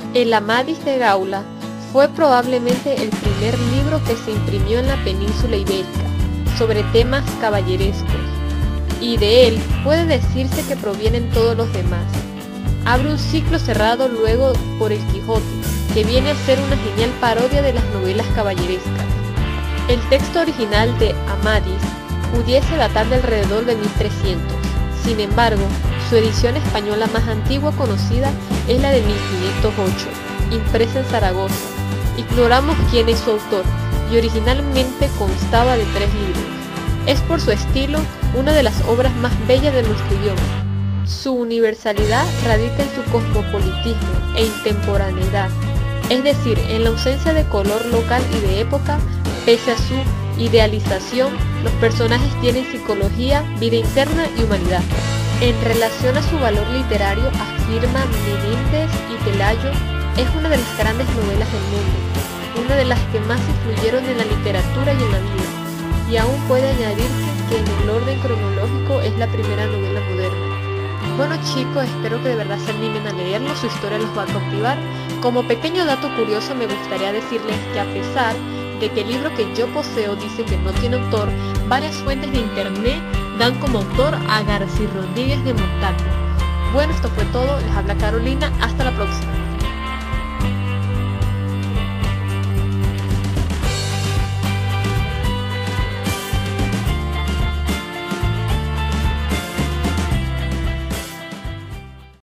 El Amadís de Gaula fue probablemente el primer libro que se imprimió en la península ibérica sobre temas caballerescos, y de él puede decirse que provienen todos los demás. Abre un ciclo cerrado luego por el Quijote, que viene a ser una genial parodia de las novelas caballerescas. El texto original de Amadís pudiese datar de alrededor de 1300. Sin embargo, su edición española más antigua conocida es la de 1508, impresa en Zaragoza. Ignoramos quién es su autor, y originalmente constaba de 3 libros. Es por su estilo una de las obras más bellas de nuestro idioma. Su universalidad radica en su cosmopolitismo e intemporaneidad, es decir, en la ausencia de color local y de época. Pese a su idealización, los personajes tienen psicología, vida interna y humanidad. En relación a su valor literario, afirma Menéndez y Pelayo, es una de las grandes novelas del mundo, una de las que más influyeron en la literatura y en la vida, y aún puede añadirse que en el orden cronológico es la primera novela moderna. Bueno chicos, espero que de verdad se animen a leerlo, su historia los va a cautivar. Como pequeño dato curioso me gustaría decirles que a pesar de que el libro que yo poseo dice que no tiene autor, varias fuentes de internet dan como autor a García Rodríguez de Montalvo. Bueno, esto fue todo, les habla Carolina, hasta la próxima.